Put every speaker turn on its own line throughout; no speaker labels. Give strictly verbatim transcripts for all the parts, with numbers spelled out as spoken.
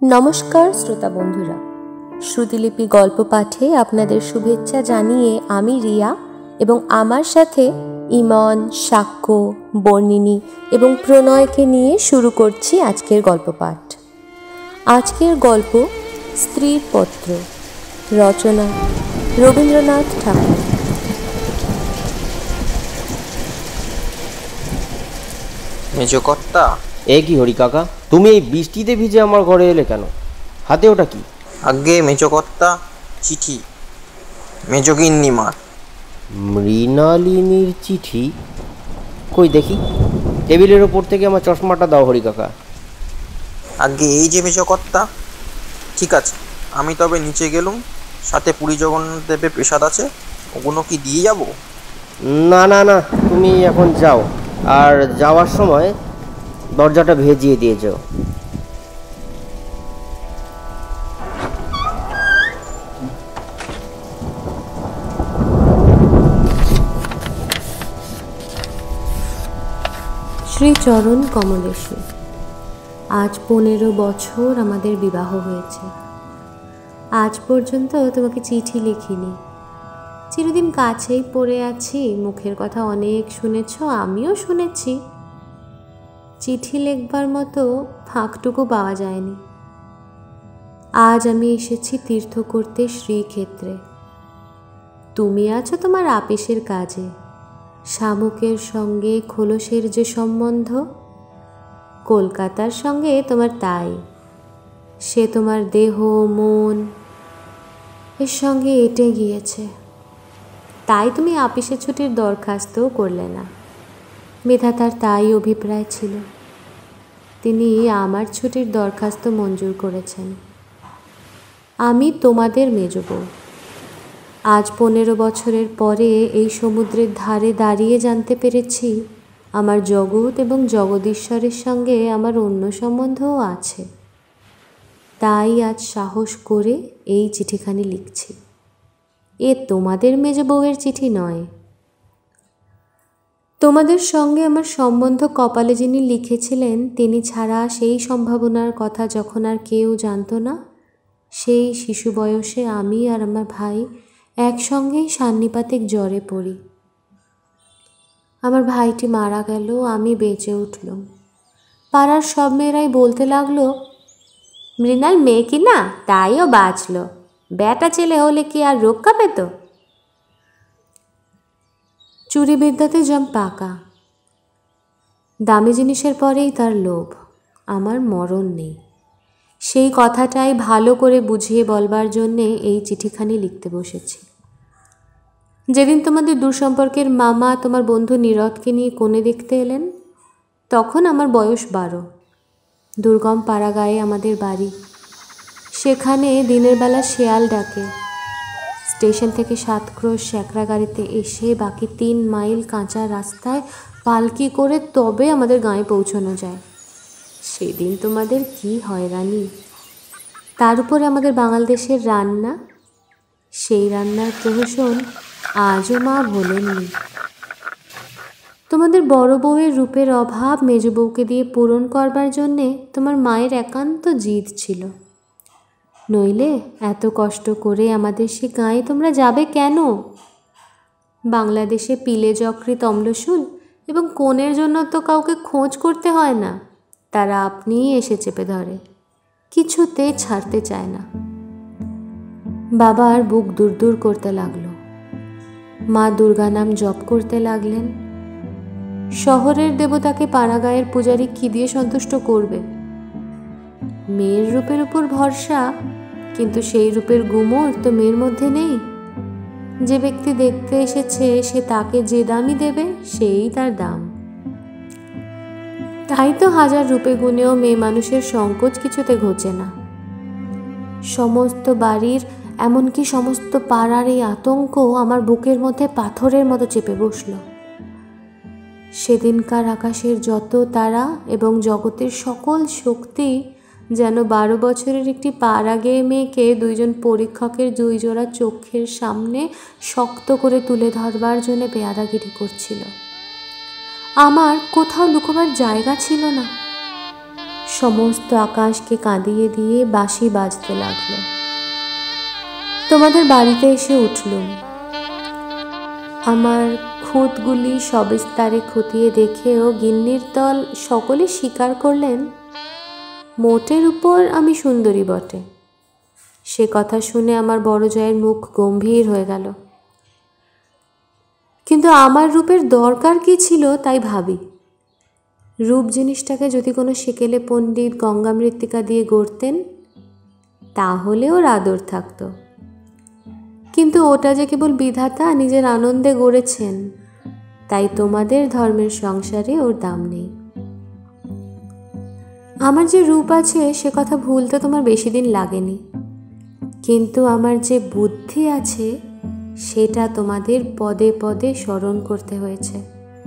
নমস্কার শ্রোতা বন্ধুরা, শ্রুতিলিপি গল্প পাঠে আপনাদের শুভেচ্ছা জানিয়ে আমি রিয়া এবং আমার সাথে ইমন, সাক্ষ্য, বর্ণিনী এবং প্রণয়কে নিয়ে শুরু করছি আজকের গল্প পাঠ। আজকের গল্প স্ত্রীর পত্র, রচনা রবীন্দ্রনাথ ঠাকুর।
মেজকর্তা,
এ কি হরি কাকা, তুমি এই বৃষ্টিতে ভিজে আমার ঘরে এলে কেন? হাতে ওটা কি?
আগে মেজকর্তা, চিঠি মেজগিন্নিমার।
মৃণালিনীর চিঠি? কই দেখি। টেবিলের ওপর থেকে আমার চশমাটা দাও হরি কাকা।
আগে এই যে মেজকর্তা। ঠিক আছে, আমি তবে নিচে গেলুম, সাথে পুরী জগন্নাথ দেবের প্রসাদ আছে, ওগুলো কি দিয়ে যাব?
না না না, তুমি এখন যাও, আর যাওয়ার সময় দরজাটা ভেজিয়ে দিয়ে যাও।
শ্রীচরণ কমলেশ্বর, আজ পনেরো বছর আমাদের বিবাহ হয়েছে। আজ পর্যন্ত তোমাকে চিঠি লিখিনি। চিরদিন কাছেই পড়ে আছি, মুখের কথা অনেক শুনেছ, আমিও শুনেছি। চিঠি লিখবার মতো ফাঁকটুকু পাওয়া যায়নি। আজ আমি এসেছি তীর্থ করতে শ্রীক্ষেত্রে। তুমি আছো তোমার আপিসের কাজে। শামুকের সঙ্গে খোলসের যে সম্বন্ধ, কলকাতার সঙ্গে তোমার তাই। সে তোমার দেহ মন এর সঙ্গে এঁটে গিয়েছে। তাই তুমি আপিসের ছুটির দরখাস্তও করলে না। বিধাতার তাই অভিপ্রায় ছিল। তিনি আমার ছুটির দরখাস্ত মঞ্জুর করেছেন। আমি তোমাদের মেজ বউ। আজ পনেরো বছরের পরে এই সমুদ্রের ধারে দাঁড়িয়ে জানতে পেরেছি আমার জগৎ এবং জগদীশ্বরের সঙ্গে আমার অন্য সম্বন্ধও আছে। তাই আজ সাহস করে এই চিঠিখানি লিখছি। এ তোমাদের মেজ বউয়ের চিঠি নয়। তোমাদের সঙ্গে আমার সম্বন্ধ কপালে যিনি লিখেছিলেন, তিনি ছাড়া সেই সম্ভাবনার কথা যখন আর কেউ জানতো না, সেই শিশু বয়সে আমি আর আমার ভাই একসঙ্গেই সান্নিপাতিক জ্বরে পড়ি। আমার ভাইটি মারা গেল, আমি বেঁচে উঠলাম। পাড়ার সব মেয়েরাই বলতে লাগলো, মৃণাল মেয়ে কি না, তাইও বাঁচল, বেটা ছেলে হলে কি আর রক্ষা পেত? চুরি বিদ্যাতে জম পাকা। দামি জিনিসের পরেই তার লোভ। আমার মরণ নেই। সেই কথাটাই ভালো করে বুঝিয়ে বলবার জন্যে এই চিঠিখানি লিখতে বসেছি। যেদিন তোমাদের দূরসম্পর্কের মামা তোমার বন্ধু নীরদকে নিয়ে কোণে দেখতে এলেন, তখন আমার বয়স বারো। দুর্গম পাড়াগাঁয়ে আমাদের বাড়ি। সেখানে দিনের বেলা শেয়াল ডাকে। স্টেশন থেকে সাত ক্রোশ স্যাকরা গাড়িতে এসে বাকি তিন মাইল কাঁচা রাস্তায় পালকি করে তবে আমাদের গাঁয়ে পৌঁছানো যায়। সেদিন তোমাদের কি হয়রানি! তার উপরে আমাদের বাঙাল দেশের রান্না। সেই রান্নার প্রহসন আজও মা ভোলেননি। তোমাদের বড় বউয়ের রূপের অভাব মেজ বউকে দিয়ে পূরণ করবার জন্যে তোমার মায়ের একান্ত জিদ ছিল। নইলে এত কষ্ট করে আমাদের সে গাঁয়ে তোমরা যাবে কেন? বাংলাদেশে পিলে যকৃৎ অম্লশূল এবং কোণের জন্য তো কাউকে খোঁজ করতে হয় না, তারা আপনিই এসে চেপে ধরে, কিছুতে ছাড়তে চায় না। বাবার বুক দূর দূর করতে লাগলো। মা দুর্গা নাম জপ করতে লাগলেন। শহরের দেবতাকে পাড়াগাঁয়ের পূজারী কি দিয়ে সন্তুষ্ট করবে? মেয়ের রূপের উপর ভরসা, কিন্তু সেই রূপের গুমর তো মেয়ের মধ্যে নেই। যে ব্যক্তি দেখতে এসেছে সে তাকে যে দামই দেবে সেই তার দাম। তাই তো হাজার রূপে গুণেও মেয়ে মানুষের সংকোচ কিছুতে ঘোচে না। সমস্ত বাড়ির, এমনকি সমস্ত পাড়ার এই আতঙ্ক আমার বুকের মধ্যে পাথরের মতো চেপে বসল। সেদিনকার আকাশের যত তারা এবং জগতের সকল শক্তি যেন বারো বছরের একটি পাড়া গেয়ে মেয়েকে দুইজন পরীক্ষকের দুই জোড়া চোখের সামনে শক্ত করে তুলে ধরবার জন্য বেয়াদাগিরি করছিল। আমার কোথাও লুকোবার জায়গা ছিল না। সমস্ত আকাশকে কাঁদিয়ে দিয়ে বাঁশি বাজতে লাগলো। তোমাদের বাড়িতে এসে উঠলুম। আমার খুঁতগুলি সবিস্তারে খতিয়ে দেখেও গিন্নির দল সকলে স্বীকার করলেন মোটের উপর আমি সুন্দরী বটে। সে কথা শুনে আমার বড় জয়ের মুখ গম্ভীর হয়ে গেল। কিন্তু আমার রূপের দরকার কি ছিল তাই ভাবি। রূপ জিনিসটাকে যদি কোনো সেকেলে পণ্ডিত গঙ্গা মৃত্তিকা দিয়ে গড়তেন তাহলে ওর আদর থাকত, কিন্তু ওটা যে কেবল বিধাতা নিজের আনন্দে গড়েছেন, তাই তোমাদের ধর্মের সংসারে ওর দাম নেই। আমার যে রূপ আছে সে কথা ভুলতে তোমার বেশি দিন লাগেনি, কিন্তু আমার যে বুদ্ধি আছে সেটা তোমাদের পদে পদে স্মরণ করতে হয়েছে।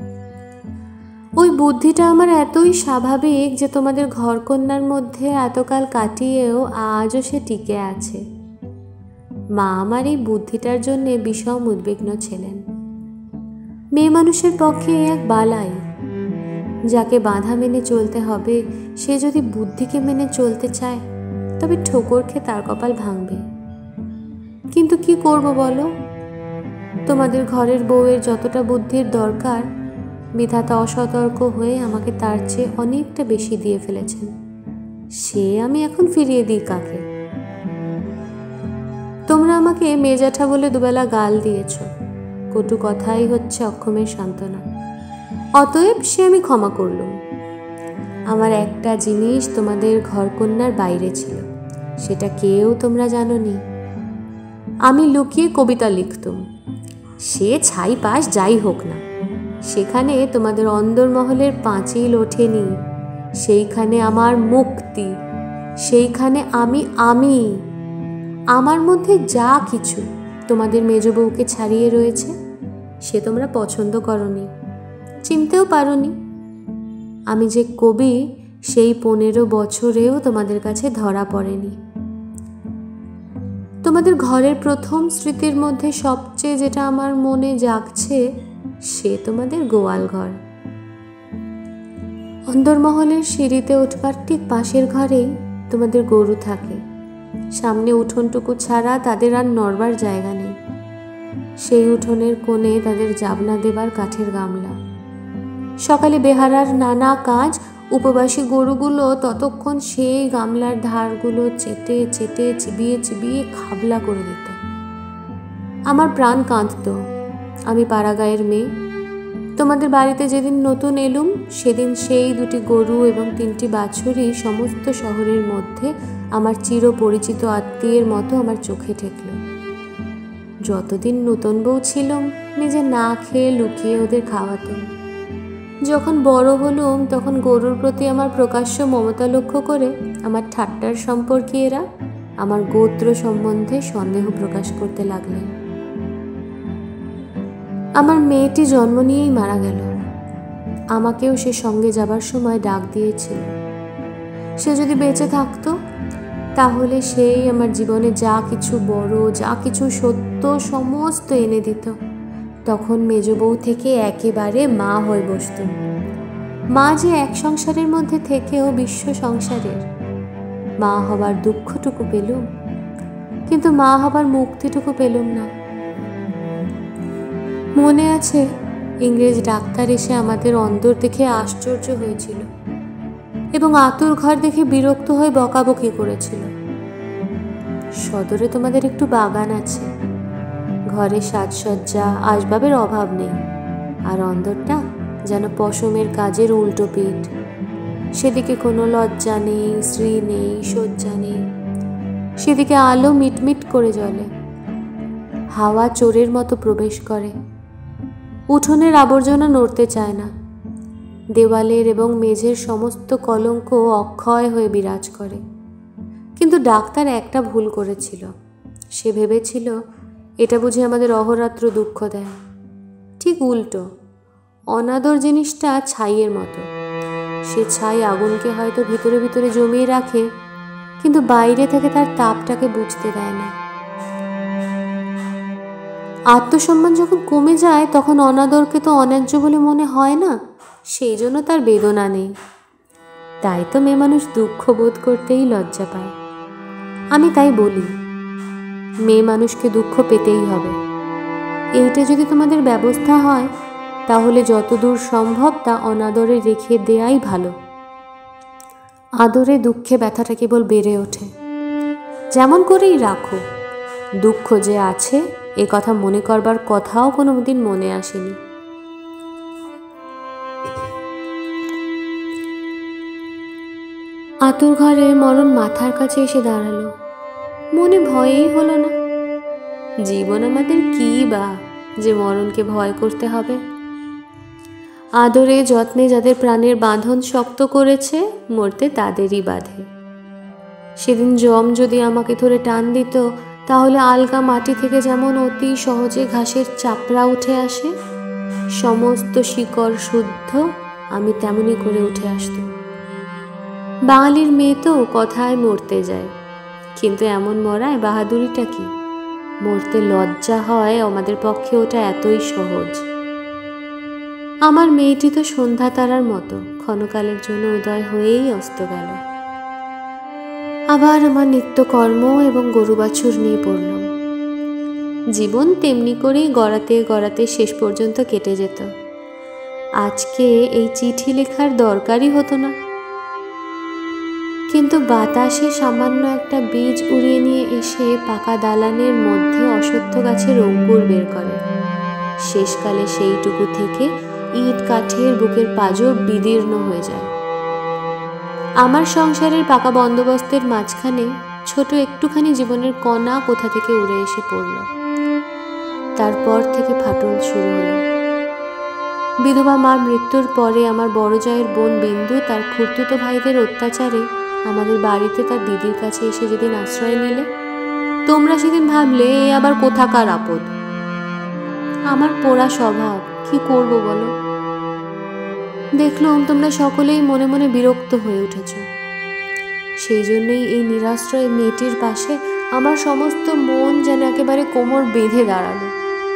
ওই বুদ্ধিটা আমার এতই স্বাভাবিক যে তোমাদের ঘরকন্যার মধ্যে এতকাল কাটিয়েও আজও সে টিকে আছে। মা আমার এই বুদ্ধিটার জন্যে বিষম উদ্বিগ্ন ছিলেন। মেয়ে মানুষের পক্ষে এক বালাই, যাকে বাধা মেনে চলতে হবে সে যদি বুদ্ধিকে মেনে চলতে চায় তবে ঠোকর খেয়ে তার কপাল ভাঙবে। কিন্তু কি করব বলো, তোমাদের ঘরের বউয়ের যতটা বুদ্ধির দরকার বিধাতা অসতর্ক হয়ে আমাকে তার চেয়ে অনেকটা বেশি দিয়ে ফেলেছেন। সে আমি এখন ফিরিয়ে দিই কাকে? তোমরা আমাকে মেজাঠা বলে দুবেলা গাল দিয়েছ, কটু কথাই হচ্ছে অক্ষমের সান্ত্বনা। অতএব সে আমি ক্ষমা করলুম। আমার একটা জিনিস তোমাদের ঘরকন্যার বাইরে ছিল, সেটা কেউ তোমরা জানোনি। আমি লুকিয়ে কবিতা লিখতুম, সে ছাই পাশ যাই হোক না, সেখানে তোমাদের অন্দরমহলের পাঁচিল ওঠেনি, সেইখানে আমার মুক্তি, সেইখানে আমি আমি আমার মধ্যে যা কিছু তোমাদের মেজ বউকে ছাড়িয়ে রয়েছে সে তোমরা পছন্দ করনি, চিনতেও পারোনি। আমি যে কবি সেই পনেরো বছরেও তোমাদের কাছে ধরা পড়েনি। তোমাদের ঘরের প্রথম স্মৃতির মধ্যে সবচেয়ে যেটা আমার মনে জাগছে সে তোমাদের গোয়াল ঘর। অন্দরমহলের সিঁড়িতে উঠবার ঠিক পাশের ঘরেই তোমাদের গরু থাকে। সামনে উঠোনটুকু ছাড়া তাদের আর নড়বার জায়গা নেই। সেই উঠোনের কোণে তাদের জাবনা দেবার কাঠের গামলা। সকালে বেহারার নানা কাজ, উপবাসী গরুগুলো ততক্ষণ সেই গামলার ধারগুলো চেটে চেটে চিবিয়ে চিবিয়ে খাবলা করে দিত। আমার প্রাণ কাঁদত। আমি পাড়াগাঁয়ের মেয়ে। তোমাদের বাড়িতে যেদিন নতুন এলুম সেদিন সেই দুটি গরু এবং তিনটি বাছুরই সমস্ত শহরের মধ্যে আমার চিরপরিচিত আত্মীয়ের মতো আমার চোখে ঠেকল। যতদিন নতুন বউ ছিলাম নিজে না খেয়ে লুকিয়ে ওদের খাওয়াতাম। যখন বড় হলুম তখন গরুর প্রতি আমার প্রকাশ্য মমতা লক্ষ্য করে আমার ঠাট্টার সম্পর্কীয়রা আমার গোত্র সম্বন্ধে সন্দেহ প্রকাশ করতে লাগলেন। আমার মেয়েটি জন্ম নিয়েই মারা গেল। আমাকেও সে সঙ্গে যাবার সময় ডাক দিয়েছিল। সে যদি বেঁচে থাকতো তাহলে সেই আমার জীবনে যা কিছু বড়, যা কিছু সত্য সমস্ত এনে দিত। তখন মেজ বউ থেকে একেবারে মা হয়ে বসত। মা যে এক সংসারের মধ্যে থেকেও বিশ্ব সংসারের। মা হবার দুঃখটুকু পেলুম, কিন্তু মা হবার মুক্তিটুকু পেলুম না। মনে আছে ইংরেজ ডাক্তার এসে আমাদের অন্দর দেখে আশ্চর্য হয়েছিল এবং আতুর ঘর দেখে বিরক্ত হয়ে বকাবকি করেছিল। সদরে তোমাদের একটু বাগান আছে, ঘরে সাজসজ্জা আসবাবের অভাব নেই, আর অন্দরটা যেন পশমের কাজের উল্টো পিঠ। সেদিকে কোনো লজ্জা নেই, শ্রী নেই, শয্যা নেই। সেদিকে আলো মিটমিট করে জ্বলে, হাওয়া চোরের মতো প্রবেশ করে। উঠোনের আবর্জনা নড়তে চায় না। দেওয়ালের এবং মেঝের সমস্ত কলঙ্ক অক্ষয় হয়ে বিরাজ করে। কিন্তু ডাক্তার একটা ভুল করেছিল। সে ভেবেছিল এটা বুঝি আমাদের অহরাত্র দুঃখ দেয়। ঠিক উল্টো, অনাদর জিনিসটা ছাইয়ের মতো। সে ছাই আগুনকে হয়তো ভিতরে ভিতরে জমিয়ে রাখে, কিন্তু বাইরে থেকে তার তাপটাকে বুঝতে দেয় না। আত্মসম্মান যখন কমে যায় তখন অনাদরকে তো অন্যায্য বলে মনে হয় না, সেই জন্য তার বেদনা নেই। তাই তো মেয়ে মানুষ দুঃখ বোধ করতেই লজ্জা পায়। আমি তাই বলি, মেয়ে মানুষকে দুঃখ পেতেই হবে। এইটা যদি তোমাদের ব্যবস্থা হয়, তাহলে যতদূর সম্ভব তা অনাদরে রেখে দেয়াই ভালো। আদরে দুঃখে ব্যথাটা কেবল বেড়ে ওঠে। যেমন করেই রাখো, দুঃখ যে আছে এ কথা মনে করবার কথাও কোনোদিন মনে আসেনি। আতুর ঘরে মরণ মাথার কাছে এসে দাঁড়ালো। মনে ভয়েই হলো না। জীবন আমাদের কি বা যে মরণকে ভয় করতে হবে। আদরে যত্নে যাদের প্রাণের বাঁধন শক্ত করেছে, মরতে তাদেরই বাঁধে। সেদিন যম যদি আমাকে ধরে টান দিত, তাহলে আলগা মাটি থেকে যেমন অতি সহজে ঘাসের চাপড়া উঠে আসে, সমস্ত শিকড় শুদ্ধ আমি তেমনি করে উঠে আসত। বাঙালির মেয়ে তো কথায় মরতে যায়, কিন্তু এমন মরায় বাহাদুরিটা কি? মরতে লজ্জা হয়, আমাদের পক্ষে ওটা এতই সহজ। আমার মেয়েটি তো সন্ধ্যা তারার মতো ক্ষণকালের জন্য উদয় হয়েই অস্ত গেল। আবার আমার নিত্যকর্ম এবং গরু বাছুর নিয়ে পড়লাম। জীবন তেমনি করেই গড়াতে গড়াতে শেষ পর্যন্ত কেটে যেত। আজকে এই চিঠি লেখার দরকারই হতো না, কিন্তু বাতাসে সামান্য একটা বীজ উড়িয়ে নিয়ে এসে পাকা দালানের মধ্যে অশ্বত্থ গাছের অঙ্কুর বের করে। শেষকালে সেইটুকু থেকে ইট কাঠের বুকের পাঁজর বিদীর্ণ হয়ে যায়। আমার সংসারের পাকা বন্দোবস্তের মাঝখানে ছোট একটুখানি জীবনের কণা কোথা থেকে উড়ে এসে পড়ল। তারপর থেকে ফাটল শুরু হলো। বিধবা মার মৃত্যুর পরে আমার বড় জায়ের বোন বিন্দু তার খুড়তুতো ভাইদের অত্যাচারে আমাদের বাড়িতে তার দিদির কাছে এসে যেদিন আশ্রয় নিলে, তোমরা সেদিন ভাবলে এ আবার কোথাকার আপদ। আমার পোড়া স্বভাব, কি করব বলো? দেখলুম তোমরা সকলেই মনে মনে বিরক্ত হয়ে উঠেছ। সেই জন্যই এই নিরাশ্রয় মেয়েটির পাশে আমার সমস্ত মন যেন একেবারে কোমর বেঁধে দাঁড়ালো।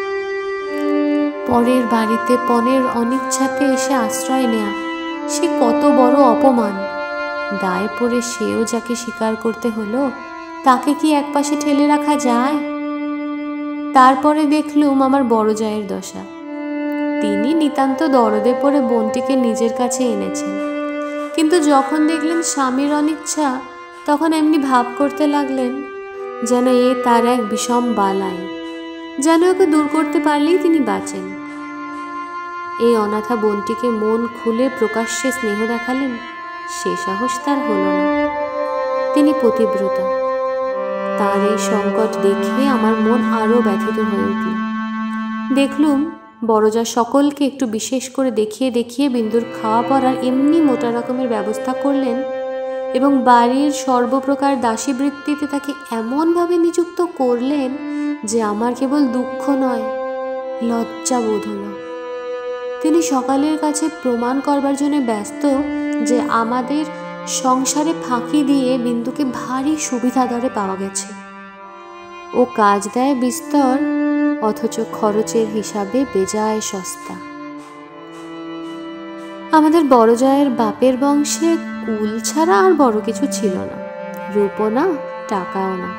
পরের বাড়িতে পরের অনিচ্ছাতে এসে আশ্রয় নেয়া, সে কত বড় অপমান। দায়ে পড়ে সেও যাকে স্বীকার করতে হলো, তাকে কি একপাশে ঠেলে রাখা যায়? তারপরে দেখলুম আমার বড় জায়ের দশা। তিনি নিতান্ত দরদে পড়ে বোনটিকে নিজের কাছে এনেছেন, কিন্তু যখন দেখলেন স্বামীর অনিচ্ছা, তখন এমনি ভাব করতে লাগলেন যেন এ তার এক বিষম বালাই, যেন ওকে দূর করতে পারলেই তিনি বাঁচেন। এই অনাথা বোনটিকে মন খুলে প্রকাশ্যে স্নেহ দেখালেন, সে সাহস তার হল না। তিনি পতিব্রতা। তার এই সংকট দেখে আমার মন আরো ব্যথিত হয়ে উঠল। দেখলুম বড়জা সকলকে একটু বিশেষ করে দেখিয়ে দেখিয়ে বিন্দুর খাওয়া পড়ার এমনি মোটা রকমের ব্যবস্থা করলেন এবং বাড়ির সর্বপ্রকার দাসীবৃত্তিতে তাকে এমনভাবে নিযুক্ত করলেন যে আমার কেবল দুঃখ নয়, লজ্জা বোধ হল। তিনি সকালের কাছে প্রমাণ করবার জন্য ব্যস্ত যে আমাদের সংসারে ফাঁকি দিয়ে বিন্দুকে ভারী সুবিধা দরে পাওয়া গেছে। ও কাজ দেয় বিস্তর, অথচ খরচের হিসাবে বেজায় সস্তা। আমাদের বড় জায়ের বাপের বংশে কুল ছাড়া আর বড় কিছু ছিল না, রূপও না, টাকাও না।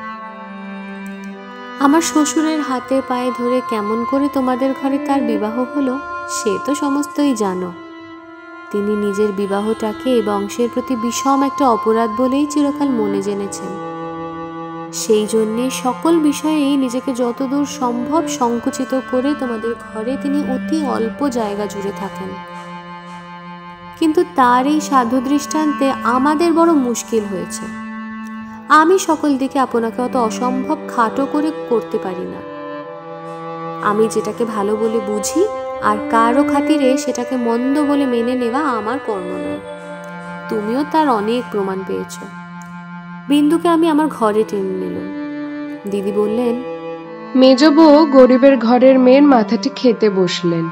আমার শ্বশুরের হাতে পায়ে ধরে কেমন করে তোমাদের ঘরে তার বিবাহ হলো সে তো সমস্তই জানো। তিনি নিজের বিবাহটাকে বংশের প্রতি বিষম একটা অপরাধ বলেই চিরকাল মনে জেনেছেন। সেই জন্যে সকল বিষয়েই নিজেকে যতদূর সম্ভব সংকুচিত করে তোমাদের ঘরে তিনি অতি অল্প জায়গা জুড়ে থাকেন। কিন্তু তার এই সাধু দৃষ্টান্তে আমাদের বড় মুশকিল হয়েছে। আমি সকল দিকে আপনাকে অত অসম্ভব খাটো করে করতে পারি না। আমি যেটাকে ভালো বলে বুঝি আর কারো খাতিরে সেটাকে মন্দ বলে মেনে নেওয়া আমার কর্ম নয়। তুমিও তার অনেক প্রমাণ পেয়েছ। বিন্দুকে আমি আমার ঘরে টেনে নিলাম। দিদি বললেন,
মেজ বউ গরিবের ঘরের মেয়ের মাথাটি খেতে বসলেন।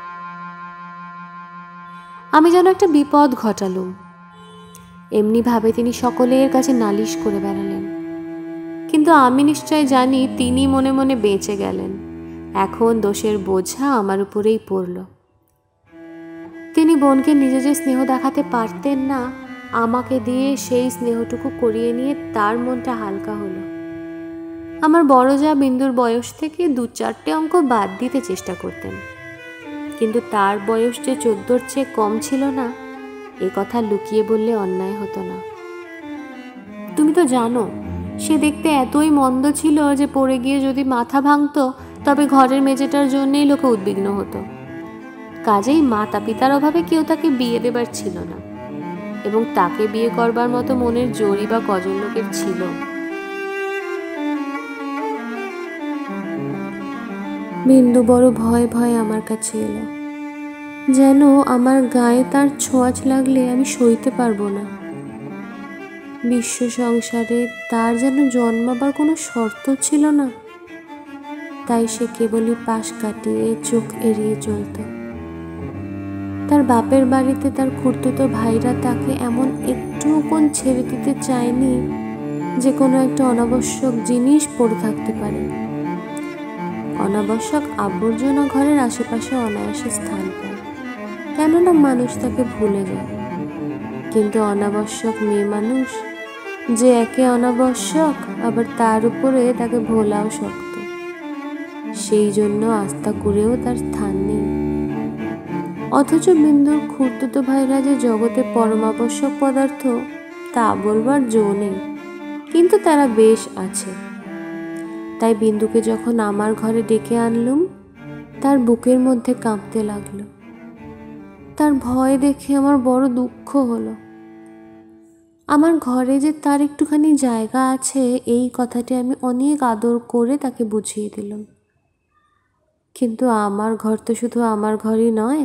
আমি যেন একটা বিপদ ঘটালুম। এমনি ভাবে তিনি সকলের কাছে নালিশ করে বেড়ালেন, কিন্তু আমি নিশ্চয় জানি তিনি মনে মনে বেঁচে গেলেন। এখন দোষের বোঝা আমার উপরেই পড়ল। তিনি বোনকে নিজে যে স্নেহ দেখাতে পারতেন না আমাকে দিয়ে সেই স্নেহটুকু করিয়ে নিয়ে তার মনটা হালকা হলো। আমার বড় যা বিন্দুর বয়স থেকে দু চারটে অঙ্ক বাদ দিতে চেষ্টা করতেন, কিন্তু তার বয়স যে চোদ্দোর চেয়ে কম ছিল না, এ কথা লুকিয়ে বললে অন্যায় হতো না। তুমি তো জানো, সে দেখতে এতই মন্দ ছিল যে পড়ে গিয়ে যদি মাথা ভাঙতো তবে ঘরের মেঝেটার জন্যেই লোকে উদ্বিগ্ন হতো। কাজেই মাতা পিতার অভাবে কেউ তাকে বিয়ে দেবার ছিল না, এবং তাকে বিয়ে করবার মতো মনের জোরই বা কজন লোকের ছিল। বিন্দু বড় ভয় ভয় আমার কাছে এলো, যেন আমার গায়ে তার ছোঁয়াচ লাগলে আমি সইতে পারবো না। বিশ্ব সংসারে তার যেন জন্মাবার কোনো শর্ত ছিল না, তাই সে কেবলই পাশ কাটিয়ে চোখ এড়িয়ে চলত। তার বাপের বাড়িতে তার খুড়তুতো ভাইরা তাকে এমন একটুও কোন ছেড়ে দিতে চায়নি যে কোনো একটা অনাবশ্যক জিনিস পড়ে থাকতে পারে। অনাবশ্যক আবর্জনা ঘরের আশেপাশে অনায়াসে স্থান পায়, কেননা মানুষ তাকে ভুলে যায়। কিন্তু অনাবশ্যক মেয়ে মানুষ যে একে অনাবশ্যক, আবার তার উপরে তাকে ভোলাও শক্ত, সেই জন্য আস্থা করেও তার স্থান নেই। অথচ বিন্দুর খুড়তুতো ভাইরা যে জগতে পরমাবশ্যক পদার্থ তা বলবার জো নেই, কিন্তু তারা বেশ আছে। তাই বিন্দুকে যখন আমার ঘরে ডেকে আনলুম, তার বুকের মধ্যে কাঁপতে লাগলো। তার ভয় দেখে আমার বড় দুঃখ হলো। আমার ঘরে যে তার একটুখানি জায়গা আছে এই কথাটি আমি অনেক আদর করে তাকে বুঝিয়ে দিলাম, কিন্তু আমার ঘর তো শুধু আমার ঘরই নয়।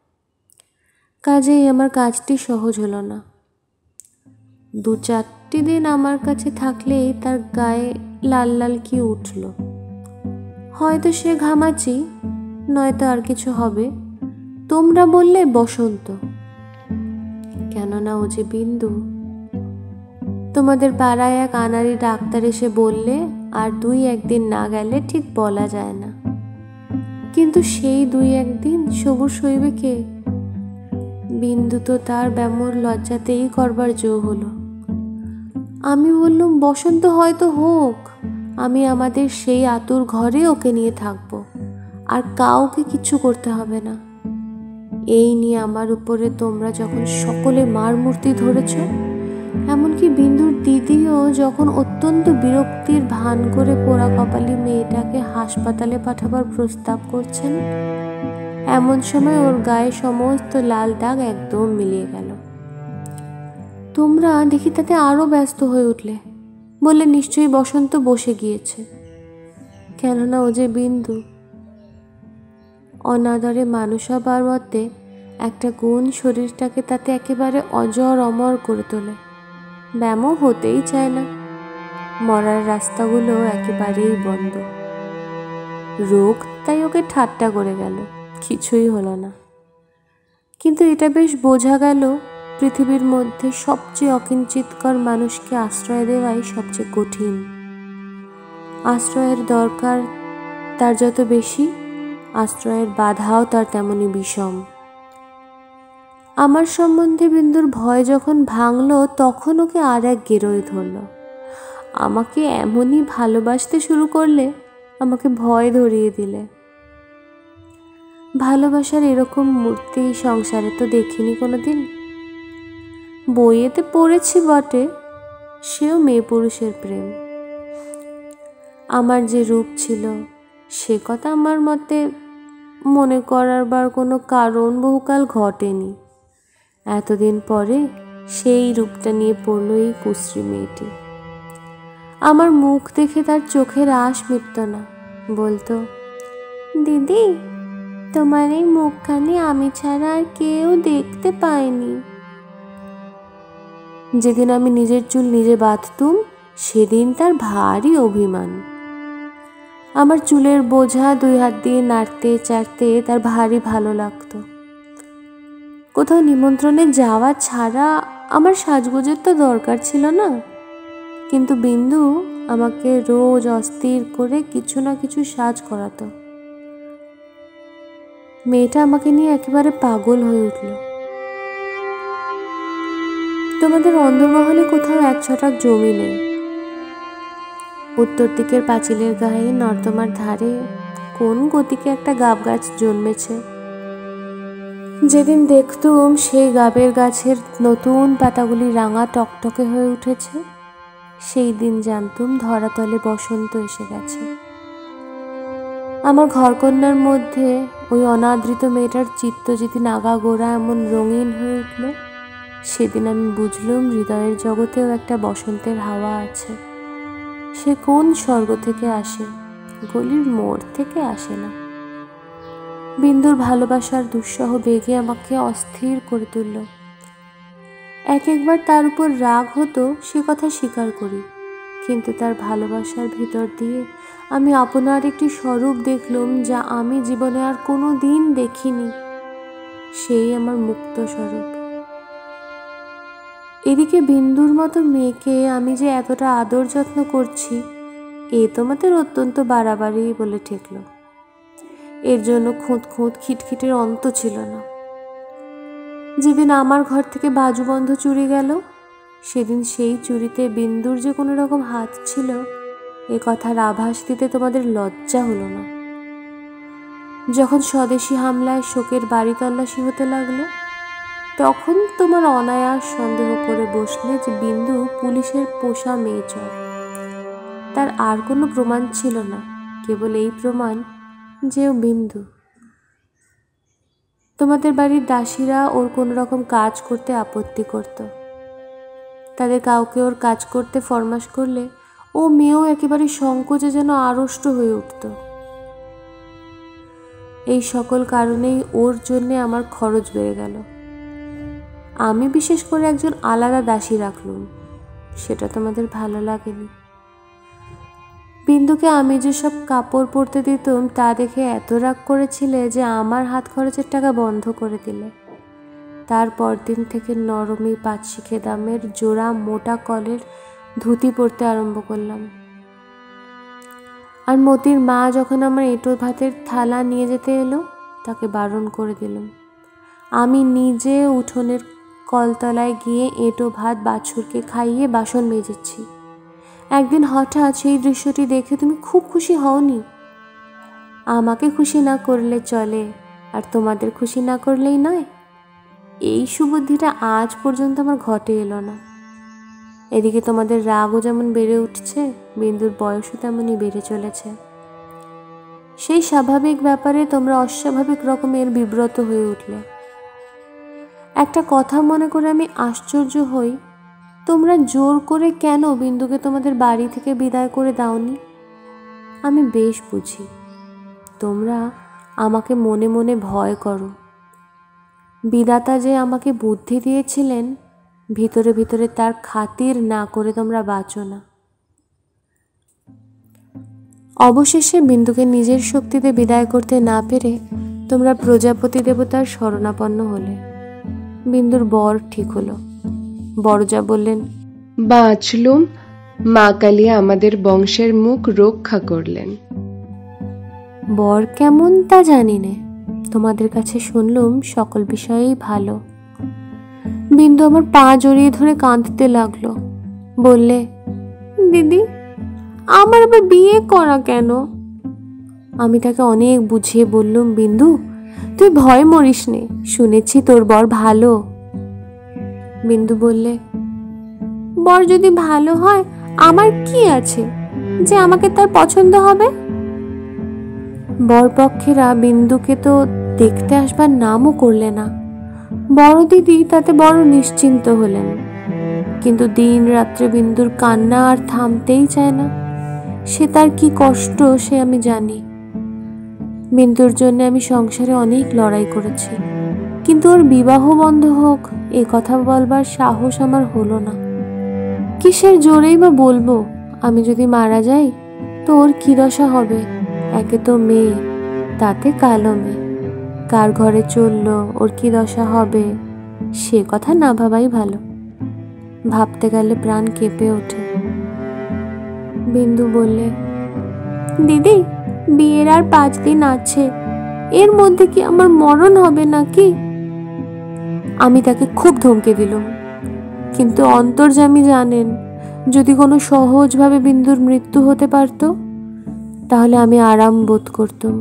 কাজেই আমার কাজটি সহজ হলো না। দু চারটি দিন আমার কাছে থাকলেই তার গায়ে লাল লাল কি উঠল। হয়তো সে ঘামাচি, নয়তো আর কিছু হবে। তোমরা বললে বসন্ত, কেননা ও যে বিন্দু। তোমাদের পাড়ায় এক আনাড়ি ডাক্তার এসে বললে আর দুই একদিন না গেলে ঠিক বলা যায় না, কিন্তু সেই দুই একদিন সবুর সইবে কে? বিন্দু তো তার ব্যামোর লজ্জাতেই করবার জো হলো। আমি বললুম, বসন্ত হয়তো হোক, আমি আমাদের সেই আতুর ঘরে ওকে নিয়ে থাকবো, আর কাউকে কিছু করতে হবে না। এই নিয়ে আমার উপরে তোমরা যখন সকলে মার মূর্তি ধরেছ, এমনকি বিন্দুর দিদিও যখন অত্যন্ত বিরক্তির ভান করে পোড়া কপালি মেয়েটাকে হাসপাতালে পাঠাবার প্রস্তাব করছেন, এমন সময় ওর গায়ে সমস্ত লাল দাগ একদম মিলিয়ে গেল। তোমরা দেখি তাতে আরো ব্যস্ত হয়ে উঠলে, বললে নিশ্চয়ই বসন্ত বসে গিয়েছে, কেননা ও যে বিন্দু। অনাদরে মানুষ হবার মতে একটা গুণ শরীরটাকে তাতে একেবারে অজর অমর করে তোলে। ব্যামো হতেই চায় না, মরার রাস্তাগুলো একেবারেই বন্ধ। রোগ তাই ওকে ঠাট্টা করে গেল, কিছুই হলো না। কিন্তু এটা বেশ বোঝা গেল, পৃথিবীর মধ্যে সবচেয়ে অকিঞ্চিতকর মানুষকে আশ্রয় দেওয়াই সবচেয়ে কঠিন। আশ্রয়ের দরকার তার যত বেশি, আশ্রয়ের বাধাও তার তেমনি বিষম। আমার সম্বন্ধে বিন্দুর ভয় যখন ভাঙলো, তখন ওকে আর এক গেরোয় ধরল। আমাকে এমনই ভালোবাসতে শুরু করলে, আমাকে ভয় ধরিয়ে দিলে। ভালোবাসার এরকম মূর্তি সংসারে তো দেখিনি কোনোদিন। বইয়েতে পড়েছি বটে, সেও মেয়ে পুরুষের প্রেম। আমার যে রূপ ছিল সে কথা আমার মতে মনে করাবার কোনো কারণ বহুকাল ঘটেনি। এতদিন পরে সেই রূপটা নিয়ে পড়ল এই কুশ্রী মেয়েটি। আমার মুখ দেখে তার চোখের আশ মিটত না, বলতো, দিদি তোমার এই মুখখানি আমি ছাড়া আর কেউ দেখতে পায়নি। যেদিন আমি নিজের চুল নিজে বাঁধতুম, সেদিন তার ভারী অভিমান। আমার চুলের বোঝা দুই হাত দিয়ে নাড়তে চাড়তে তার ভারী ভালো লাগতো। কোথাও নিমন্ত্রণে যাওয়া ছাড়া আমার সাজগোজের তো দরকার ছিল না, কিন্তু বিন্দু আমাকে রোজ অস্থির করে কিছু না কিছু সাজ করাতো। মেয়েটা আমাকে নিয়ে একেবারে পাগল হয়ে উঠল। তোমাদের অন্দরমহলে কোথাও এক ছটাক জমি নেই। উত্তর দিকের পাঁচিলের গায়ে নর্দমার ধারে কোন গতিকে একটা গাব গাছ জন্মেছে। যেদিন দেখতুম সেই গাবের গাছের নতুন পাতাগুলি রাঙা টকটকে হয়ে উঠেছে, সেই দিন জানতুম ধরাতলে বসন্ত এসে গেছে। আমার ঘরকন্যার মধ্যে ওই অনাদৃত মেয়েটার চিত্ত যেদিন আগা গোড়া এমন রঙিন হয়ে উঠল, সেদিন আমি বুঝলুম হৃদয়ের জগতেও একটা বসন্তের হাওয়া আছে। সে কোন স্বর্গ থেকে আসে, গলির মোড় থেকে আসে না। বিন্দুর ভালোবাসার দুঃসহ বেগে আমাকে অস্থির করে তুলল। এক একবার তার উপর রাগ হতো, সে কথা স্বীকার করি, কিন্তু তার ভালোবাসার ভিতর দিয়ে আমি আপনার একটি স্বরূপ দেখলুম যা আমি জীবনে আর কোনো দিন দেখিনি। সেই আমার মুক্ত স্বরূপ। এদিকে বিন্দুর মতো মেয়েকে আমি যে এতটা আদর যত্ন করছি, এ তোমাদের অত্যন্ত বাড়াবাড়ি বলে ঠেকল। এর জন্য খুঁত খুঁত খিটখিটের অন্ত ছিল না। যেদিন আমার ঘর থেকে বাজুবন্ধ চুরি গেল, সেদিন সেই চুরিতে বিন্দুর যে কোনো রকম হাত ছিল এ কথার আভাস দিতে তোমাদের লজ্জা হলো না। যখন স্বদেশি হামলায় শোকের বাড়ি তল্লাশি হতে লাগলো, তখন তোমার অনায়াস সন্দেহ করে বসলে যে বিন্দু পুলিশের পোষা মেয়ে চোর। তার আর কোনো প্রমাণ ছিল না, কেবল এই প্রমাণ যে ও বিন্দু। তোমাদের বাড়ির দাসীরা ওর কোনো রকম কাজ করতে আপত্তি করত। তাদের কাউকে ওর কাজ করতে ফরমাশ করলে ও মেয়েও একেবারে সংকোচে যেন আড়ষ্ট হয়ে উঠত। এই সকল কারণেই ওর জন্যে আমার খরচ বেড়ে গেল। আমি বিশেষ করে একজন আলাদা দাসী রাখলুম, সেটা তোমাদের ভালো লাগেনি। বিন্দুকে আমি যেসব কাপড় পরতে দিতাম তা দেখে এত রাগ করেছিলে যে আমার হাত খরচের টাকা বন্ধ করে দিলে। তারপর দিন থেকে নরমি পাঁচ শিখে দামের জোড়া মোটা কলের ধুতি পরতে আরম্ভ করলাম। আর মতির মা যখন আমার এঁটো ভাতের থালা নিয়ে যেতে এলো, তাকে বারণ করে দিলাম। আমি নিজে উঠোনের কলতলায় গিয়ে এঁটো ভাত বাছুরকে খাইয়ে বাসন মেজেছি। একদিন হঠাৎ সেই দৃশ্যটি দেখে তুমি খুব খুশি হওনি। আমাকে খুশি না করলে চলে, আর তোমাদের খুশি না করলেই নয়। এই সুবুদ্ধিটা আজ পর্যন্ত আমার ঘটে এলো না। এদিকে তোমাদের রাগও যেমন বেড়ে উঠছে, বিন্দুর বয়সও তেমনই বেড়ে চলেছে। সেই স্বাভাবিক ব্যাপারে তোমরা অস্বাভাবিক রকমের বিব্রত হয়ে উঠলে। একটা কথা মনে করে আমি আশ্চর্য হই, তোমরা জোর করে কেন বিন্দুকে তোমাদের বাড়ি থেকে বিদায় করে দাওনি? আমি বেশ বুঝি, তোমরা আমাকে মনে মনে ভয় করো। বিধাতা যে আমাকে বুদ্ধি দিয়েছিলেন, ভিতরে ভিতরে তার খাতির না করে তোমরা বাঁচো না। অবশেষে বিন্দুকে নিজের শক্তিতে বিদায় করতে না পেরে তোমরা প্রজাপতি দেবতার শরণাপন্ন হলে। বিন্দুর বর ঠিক হলো। বড়জা বললেন,
বাঁচলুম, মা কালী আমাদের বংশের মুখ রক্ষা করলেন।
বর কেমন তা জানি নে, তোমাদের কাছে শুনলুম সকল বিষয়েই ভালো। বিন্দু আমার পা জড়িয়ে ধরে কাঁদতে লাগলো। বললে, দিদি আমার আবার বিয়ে করা কেন? আমি তাকে অনেক বুঝিয়ে বললুম, বিন্দু তুই ভয় মরিস নে, শুনেছি তোর বর ভালো। বিন্দু বললে, বর যদি ভালো হয় আমার কি আছে যে আমাকে তার পছন্দ হবে? বরপক্ষেরা বিন্দুকে তো দেখতে আসবার নামও করলে না। বড় দিদি তাতে বড় নিশ্চিন্ত হলেন, কিন্তু দিন রাত্রে বিন্দুর কান্না আর থামতেই চায় না। সে তার কি কষ্ট সে আমি জানি। বিন্দুর জন্য আমি সংসারে অনেক লড়াই করেছি, কিন্তু ওর বিবাহ বন্ধ হোক এ কথা বলবার সাহস আমার হলো না। কিসের জোরেই বা বলবো? আমি যদি মারা যাই তো ওর কি দশা হবে? একে তো মেয়ে, তাতে কালো মেয়ে, কার ঘরে চললো ওর কি দশা হবে সে কথা না ভাবাই ভালো। ভাবতে গেলে প্রাণ কেঁপে ওঠে। বিন্দু বললে, দিদি বিয়ের আর পাঁচ দিন আছে, এর মধ্যে কি আমার মরণ হবে নাকি? আমি তাকে খুব ধমকে দিলাম। কিন্তু অন্তর্যামী জানেন, যদি কোনো সহজভাবে বিন্দুর মৃত্যু হতে পারত তাহলে আমি আরাম বোধ করতাম।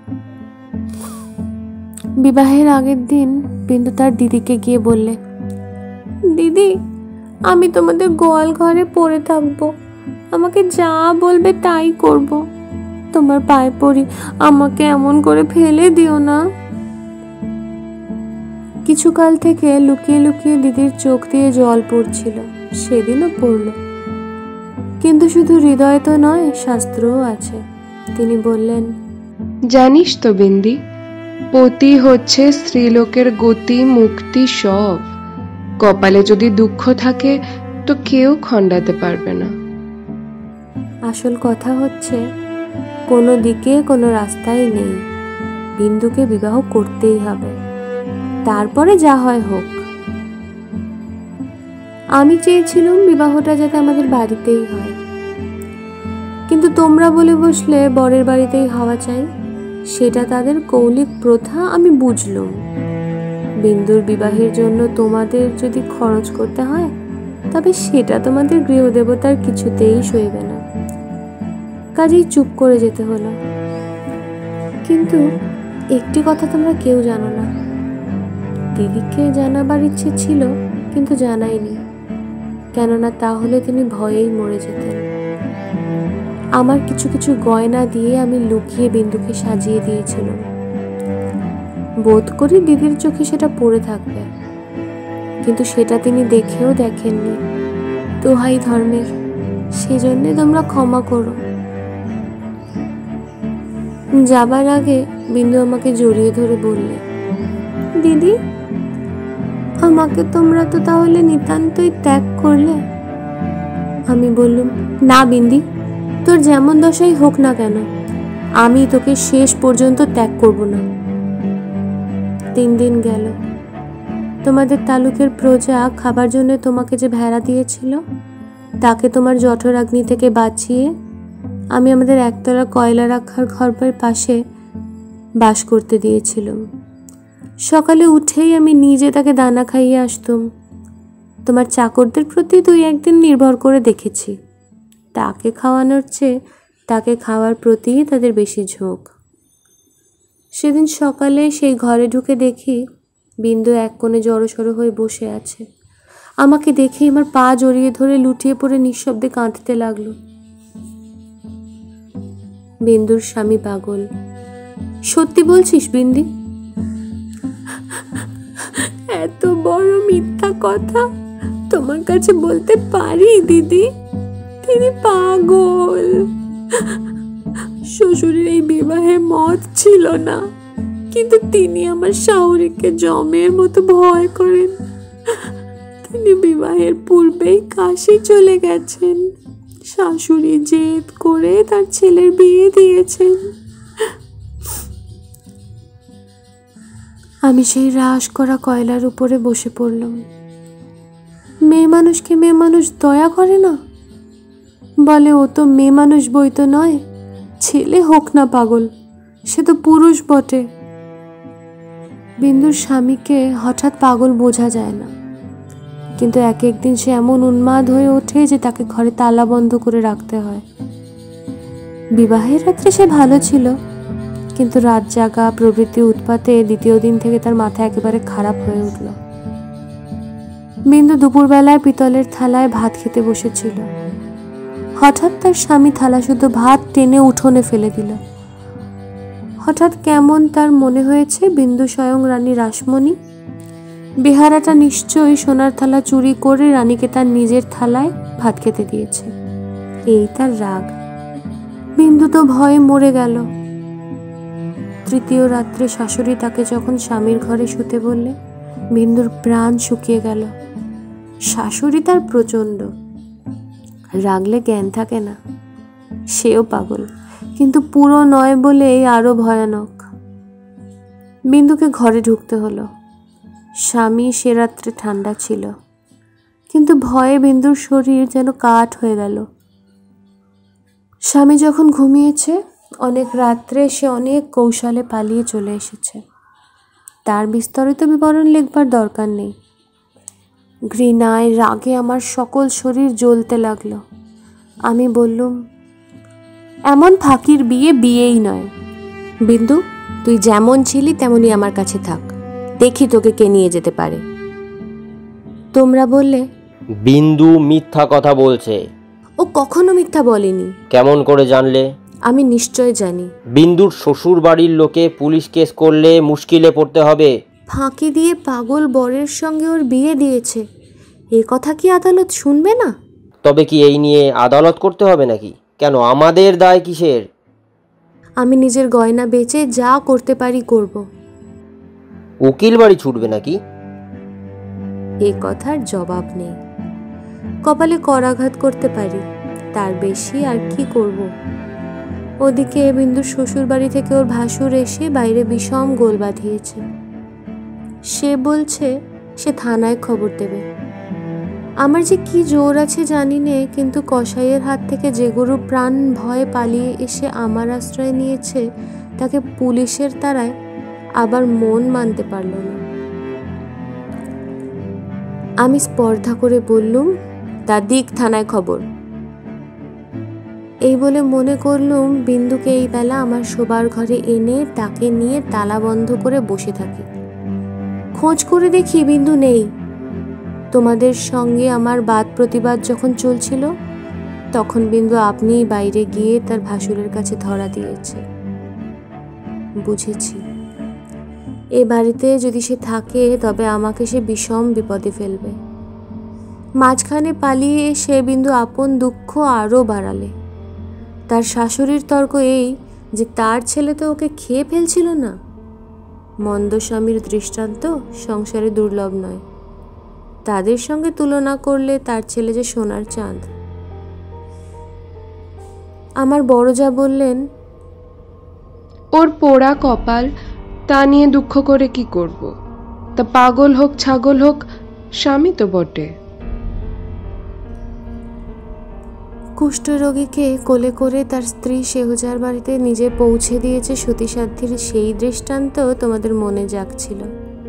বিবাহের আগের দিন বিন্দু তার দিদিকে গিয়ে বললে, দিদি, আমি তোমাদের গোয়াল ঘরে পড়ে থাকবো, আমাকে যা বলবে তাই করব, তোমার পায়ে পড়ি, আমাকে এমন করে ফেলে দিও না। কিছুকাল থেকে লুকিয়ে লুকিয়ে দিদির চোখ দিয়ে জল পড়ছিল, সেদিনও পড়ল। কিন্তু শুধু হৃদয় তো নয়, শাস্ত্রও আছে। তিনি বললেন,
জানিস তো বিন্দি, পতি হচ্ছে স্ত্রীলোকের গতি, মুক্তি সব। কপালে যদি দুঃখ থাকে তো কেউ খণ্ডাতে পারবে না।
আসল কথা হচ্ছে, কোনো দিকে কোনো রাস্তাই নেই, বিন্দুকে বিবাহ করতেই হবে, তারপরে যা হয় হোক। আমি চেয়েছিলাম বিবাহটা যাতে আমাদের বাড়িতেই হয়, কিন্তু তোমরা বলে বসলে বরের বাড়িতেই হওয়া চাই। সেটা তাদের কৌলিক প্রথা, আমি বুঝলাম। বিন্দুর বিবাহের জন্য তোমাদের যদি খরচ করতে হয় তবে সেটা তোমাদের গৃহদেবতার কিছুতেই সইবে না, কাজেই চুপ করে যেতে হলো। কিন্তু একটি কথা তোমরা কেউ জানো না, দিদিকে জানাবার ইচ্ছে ছিল কিন্তু জানাইনি, কেননা তাহলে তিনি ভয়েই মরে যেতেন। আমার কিছু কিছু গয়না দিয়ে আমি লুকিয়ে বিন্দুকে সাজিয়ে দিয়েছিলাম, বোধ করি দিদির চোখে সেটা পড়ে থাকবে, কিন্তু সেটা তিনি দেখেও দেখেননি। দোহাই ধর্মের, সেজন্যে তোমরা ক্ষমা করো। যাবার আগে বিন্দু আমাকে জড়িয়ে ধরে বললে, দিদি, আমাকে তোমরা তো তাহলে নিতান্তই ত্যাগ করলে। আমি বললুম, না বিন্দি, তোর যেমন দশাই হোক না কেন, আমি তোকে শেষ পর্যন্ত ত্যাগ করব না। তিন দিন গেল। তোমাদের তালুকের প্রজা খাবার জন্য তোমাকে যে ভেড়া দিয়েছিল তাকে তোমার জঠরাগ্নি থেকে বাঁচিয়ে আমি আমাদের একতলা কয়লা রাখার ঘরের পাশে বাস করতে দিয়েছিলাম। সকালে উঠেই আমি নিজে তাকে দানা খাইয়ে আসতাম। তোমার চাকরদের প্রতি দুই একদিন নির্ভর করে দেখেছি, তাকে খাওয়ানোর চেয়ে তাকে খাওয়ার প্রতি তাদের বেশি ঝোঁক। সেদিন সকালে সেই ঘরে ঢুকে দেখি বিন্দু এক কোণে জড়সড় হয়ে বসে আছে। আমাকে দেখে আমার পা জড়িয়ে ধরে লুটিয়ে পড়ে নিঃশব্দে কাঁদতে লাগলো। বিন্দুর স্বামী পাগল। সত্যি বলছিস বিন্দি? এত বড় মিথ্যা কথা তোমার কাছে বলতে পারি দিদি? তিনি পাগল। শ্বশুরের এই বিবাহে মত ছিল না, কিন্তু তিনি আমার শাশুড়িকে জমের মতো ভয় করেন। তিনি বিবাহের পূর্বেই কাশি চলে গেছেন। শাশুড়ি জেদ করে তার ছেলের বিয়ে দিয়েছেন। আমি সেই রাস করা কয়লার উপরে বসে পড়লাম। মেয়ে মানুষকে মেয়ে মানুষ দয়া করে না, বলে ও তো মেয়ে মানুষ বই তো নয়, ছেলে হোক না পাগল, সে তো পুরুষ বটে। বিন্দুর স্বামীকে হঠাৎ পাগল বোঝা যায় না, কিন্তু এক একদিন সে এমন উন্মাদ হয়ে ওঠে যে তাকে ঘরে তালা বন্ধ করে রাখতে হয়। বিবাহের রাত্রে সে ভালো ছিল, কিন্তু রাত জাগা প্রভৃতি উৎপাতে দ্বিতীয় দিন থেকে তার মাথা একেবারে খারাপ হয়ে উঠল। বিন্দু দুপুরবেলায় পিতলের থালায় ভাত খেতে বসেছিল। হঠাৎ তার স্বামী থালা শুদ্ধ ভাত টেনে উঠোনে ফেলে দিল। হঠাৎ কেমন তার মনে হয়েছে বিন্দু স্বয়ং রানী রাসমণি। বেহারাটা নিশ্চয়ই সোনার থালা চুরি করে রানীকে তার নিজের থালায় ভাত খেতে দিয়েছে, এই তার রাগ। বিন্দু তো ভয়ে মরে গেল। তৃতীয় রাত্রে শাশুড়ি তাকে যখন স্বামীর ঘরে শুতে বললে, বিন্দুর প্রাণ শুকিয়ে গেল। শাশুড়ি তার প্রচণ্ড, রাগলে জ্ঞান থাকে না, সেও পাগল, কিন্তু পুরো নয় বলেই আরো ভয়ানক। বিন্দুকে ঘরে ঢুকতে হলো। স্বামী সে রাত্রে ঠান্ডা ছিল, কিন্তু ভয়ে বিন্দুর শরীর যেন কাঠ হয়ে গেল। স্বামী যখন ঘুমিয়েছে, অনেক রাত্রে সে অনেক কৌশলে পালিয়ে চলে এসেছে। তার বিস্তারিত বিবরণ লিখবার দরকার নেই। ঘৃণায় রাগে আমার সকল শরীর জ্বলতে লাগলো। আমি বললুম, এমন ফাঁকির বিয়ে বিয়েই নয়। বিন্দু, তুই যেমন ছিলি তেমনই আমার কাছে থাক, দেখি তোকে কে নিয়ে যেতে পারে। তোমরা বললে
বিন্দু মিথ্যা কথা বলছে।
ও কখনো মিথ্যা বলেনি।
কেমন করে জানলে?
আমি নিশ্চয় জানি।
বিন্দুর শ্বশুর বাড়ির লোকে পুলিশ কেস করলে মুশকিলে পড়তে হবে।
ফাঁকি দিয়ে পাগল বরের সঙ্গে ওর বিয়ে দিয়েছে, এ কথা কি আদালত শুনবে না?
তবে কি এই নিয়ে আদালত করতে হবে নাকি? কেন, আমাদের দায় কিসের?
আমি নিজের গয়না বেচে যা করতে পারি করব।
উকিল বাড়ি ছুটবে নাকি?
এ কথার জবাব নেই। কপালে করাঘাত করতে পারি, তার বেশি আর কি করব। ওদিকে বিন্দুর শ্বশুর বাড়ি থেকে ওর ভাসুর এসে বাইরে বিষম গোল বাঁধিয়েছে। সে বলছে সে থানায় খবর দেবে। আমার যে কি জোর আছে জানি নে, কিন্তু কসাইয়ের হাত থেকে যে গরু প্রাণ ভয়ে পালিয়ে এসে আমার আশ্রয় নিয়েছে, তাকে পুলিশের তাড়ায় আবার মন মানতে পারল না। আমি স্পর্ধা করে বললুম, তা দিক থানায় খবর। এই বলে মনে করলুম বিন্দুকে এই বেলা আমার শোবার ঘরে এনে তাকে নিয়ে তালা বন্ধ করে বসে থাকি। খোঁজ করে দেখি বিন্দু নেই। তোমাদের সঙ্গে আমার বাদ প্রতিবাদ যখন চলছিল, তখন বিন্দু আপনিই বাইরে গিয়ে তার ভাসুরের কাছে ধরা দিয়েছে। বুঝেছি, এ বাড়িতে যদি সে থাকে তবে আমাকে সে বিষম বিপদে ফেলবে। মাঝখানে পালিয়ে সে বিন্দু আপন দুঃখ আরও বাড়ালে। তার শাশুড়ির তর্ক এই যে তার ছেলে তো ওকে খেয়ে ফেলছিল না। মন্দ স্বামীর দৃষ্টান্ত সংসারে দুর্লভ নয়, তাদের সঙ্গে তুলনা করলে তার ছেলে যে সোনার চাঁদ। আমার বড় যা বললেন,
ওর পোড়া কপাল, তা নিয়ে দুঃখ করে কি করব? তা পাগল হোক ছাগল হোক, স্বামী তো বটে।
কুষ্ঠরোগীকে কোলে করে তার স্ত্রী শেহজার বাড়িতে নিজে পৌঁছে দিয়েছে সতীসাধ্যের সেই দৃষ্টান্ত তোমাদের মনে জাগছিল।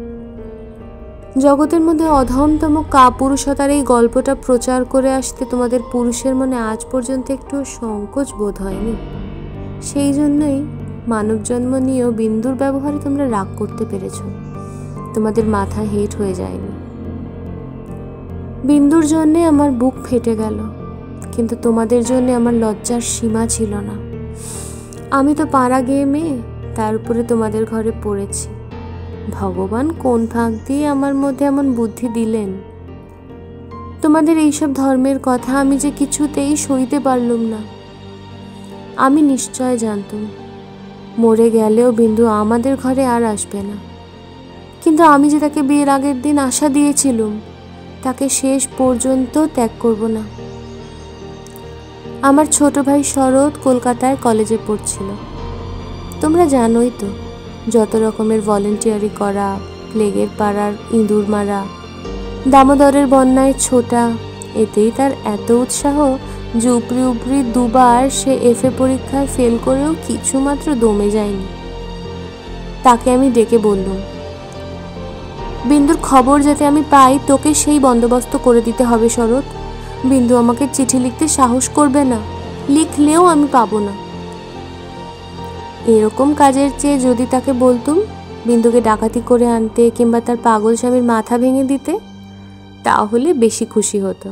জগতের মধ্যে অধমতম কাপুরুষতার এই গল্পটা প্রচার করে আসতে তোমাদের পুরুষের মনে আজ পর্যন্ত একটু সংকোচ বোধ হয়নি। সেই জন্যই মানব জন্ম নিয়েও বিন্দুর ব্যবহারে তোমরা রাগ করতে পেরেছ, তোমাদের মাথা হেট হয়ে যায়নি। বিন্দুর জন্যে আমার বুক ফেটে গেল, কিন্তু তোমাদের জন্য আমার লজ্জার সীমা ছিল না। আমি তো পাড়া গিয়ে মেয়ে, তার উপরে তোমাদের ঘরে পড়েছি। ভগবান কোন ফাঁক দিয়ে আমার মধ্যে এমন বুদ্ধি দিলেন। তোমাদের এইসব ধর্মের কথা আমি যে কিছুতেই সইতে পারলুম না। আমি নিশ্চয় জানতুম মরে গেলেও বিন্দু আমাদের ঘরে আর আসবে না, কিন্তু আমি যে তাকে বিয়ের আগের দিন আশা দিয়েছিলুম, তাকে শেষ পর্যন্ত ত্যাগ করব না। আমার ছোট ভাই শরৎ কলকাতায় কলেজে পড়ছিল। তোমরা জানোই তো, যত রকমের ভলেন্টিয়ারি করা, প্লেগের পাড়ার ইঁদুর মারা, দামোদরের বন্যায় ছোটা, এতেই তার এত উৎসাহ যে উপরি উপরি দুবার সে এফএ পরীক্ষায় ফেল করেও কিছুমাত্র দমে যায়নি। তাকে আমি ডেকে বললুম, বিন্দুর খবর যাতে আমি পাই তোকে সেই বন্দোবস্ত করে দিতে হবে শরৎ। বিন্দু আমাকে চিঠি লিখতে সাহস করবে না, লিখলেও আমি পাবো না। এরকম কাজের চেয়ে যদি তাকে বলতুম বিন্দুকে ডাকাতি করে আনতে কিংবা তার পাগল স্বামীর মাথা ভেঙে দিতে, তাহলে বেশি খুশি হতো।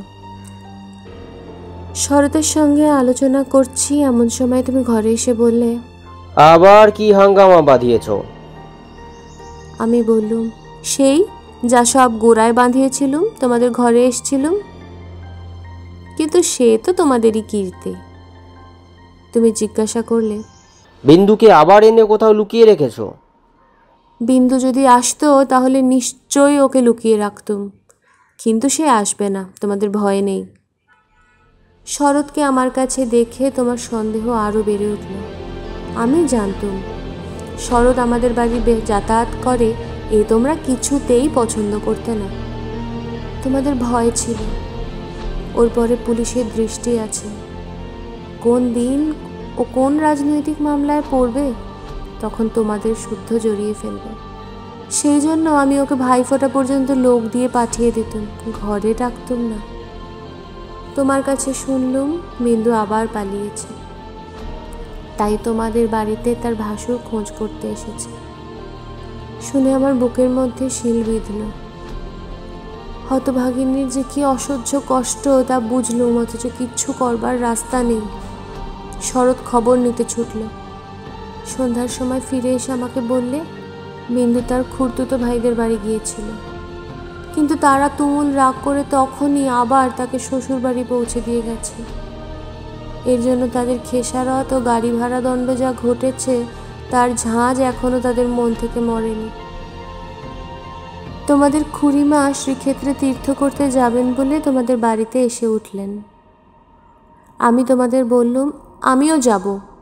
শরতের সঙ্গে আলোচনা করছি এমন সময় তুমি ঘরে এসে বললে,
আবার কি হাঙ্গামা বাঁধিয়েছ?
আমি বললুম, সেই যা সব গোড়ায় বাঁধিয়েছিলুম, তোমাদের ঘরে এসছিলুম। কিন্তু সে তো তোমাদেরই কীর্তি। তুমি জিজ্ঞাসা করলে,
বিন্দুকে আবার এনে কোথাও লুকিয়ে রেখেছ?
বিন্দু যদি আসতো তাহলে নিশ্চয়ই ওকে লুকিয়ে রাখতুম, কিন্তু সে আসবে না, তোমাদের ভয় নেই। শরৎকে আমার কাছে দেখে তোমার সন্দেহ আরও বেড়ে উঠল। আমি জানতুম শরৎ আমাদের বাড়ি যাতায়াত করে, এ তোমরা কিছুতেই পছন্দ করতে না। তোমাদের ভয় ছিল ওর পরে পুলিশের দৃষ্টি আছে, কোন দিন ও কোন রাজনৈতিক মামলায় পড়বে তখন তোমাদের শুদ্ধ জড়িয়ে ফেলবে। সেই জন্য আমি ওকে ভাইফোঁটা পর্যন্ত লোক দিয়ে পাঠিয়ে দিতাম, ঘরে ডাকতুম না। তোমার কাছে শুনলুম বিন্দু আবার পালিয়েছে, তাই তোমাদের বাড়িতে তার ভাসুর খোঁজ করতে এসেছে। শুনে আমার বুকের মধ্যে শিল বিঁধল। হতভাগিনীর যে কি অসহ্য কষ্ট তা বুঝলুম, অথচ কিচ্ছু করবার রাস্তা নেই। শরৎ খবর নিতে ছুটল। সন্ধ্যার সময় ফিরে এসে আমাকে বললে বিন্দু তার খুড়তুতো ভাইদের বাড়ি গিয়েছিল, কিন্তু তারা তুমুল রাগ করে তখনই আবার তাকে শ্বশুর বাড়ি পৌঁছে দিয়ে গেছে। এর জন্য তাদের খেসারত ও গাড়ি ভাড়া দণ্ড যা ঘটেছে তার ঝাঁজ এখনো তাদের মন থেকে মরেনি। তোমাদের খুড়িমা শ্রীক্ষেত্রে তীর্থ করতে যাবেন বলে তোমাদের বাড়িতে এসে উঠলেন। আমি তোমাদের বললুম আমিও যাব।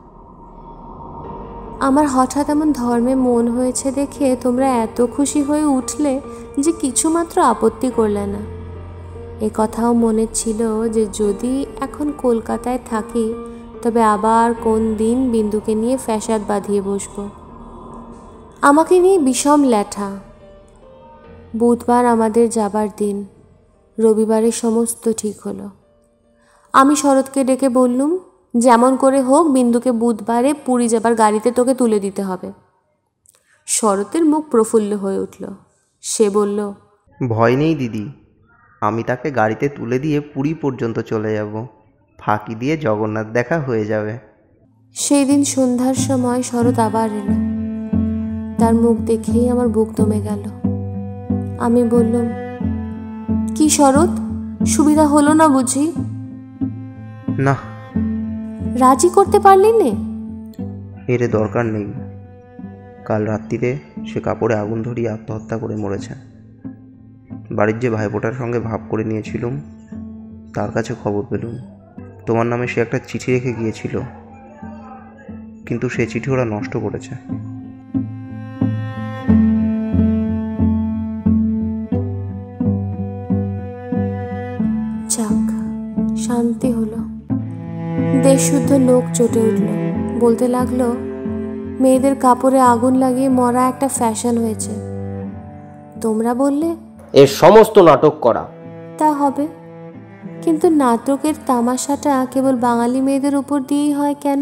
আমার হঠাৎ এমন ধর্মে মন হয়েছে দেখে তোমরা এত খুশি হয়ে উঠলে যে কিছুমাত্র আপত্তি করলে না। এ কথাও মনে ছিল যে যদি এখন কলকাতায় থাকি তবে আবার কোন দিন বিন্দুকে নিয়ে ফ্যাসাদ বাঁধিয়ে বসব। আমাকে নিয়ে বিষম ল্যাঠা। বুধবার আমাদের যাবার দিন, রবিবারে সমস্ত ঠিক হলো। আমি শরৎকে ডেকে বললুম যেমন করে হোক বিন্দুকে বুধবারে পুরী যাবার গাড়িতে তোকে তুলে দিতে হবে। শরতের মুখ প্রফুল্ল হয়ে উঠল। সে বলল,
ভয় নেই দিদি, আমি তাকে গাড়িতে তুলে দিয়ে পুরী পর্যন্ত চলে যাব, ফাঁকি দিয়ে জগন্নাথ দেখা হয়ে যাবে।
সেই দিন সন্ধ্যার সময় শরৎ আবার এলো। তার মুখ দেখেই আমার বুক দমে গেল। আমি বললুম, কি শরৎ, সুবিধা হলো না বুঝি?
না।
রাজি করতে পারলি নে?
এর দরকার নেই। কাল রাত্রিরে সে কাপড়ে আগুন ধরিয়ে আত্মহত্যা করে মরেছে। বাড়ির যে ভাইফোঁটার সঙ্গে ভাব করে নিয়েছিলুম তার কাছে খবর পেলুম তোমার নামে সে একটা চিঠি রেখে গিয়েছিল, কিন্তু সে চিঠি ওরা নষ্ট করেছে।
যাক, শান্তি হলো। দেশ শুদ্ধ লোক চটে উঠল, বলতে লাগলো মেয়েদের কাপড়ে আগুন লাগিয়ে মরা একটা ফ্যাশন হয়েছে। তোমরা বললে
এর সমস্ত নাটক করা।
তা হবে, কিন্তু নাটকের তামাশাটা কেবল বাঙালি মেয়েদের উপর দিয়েই হয় কেন?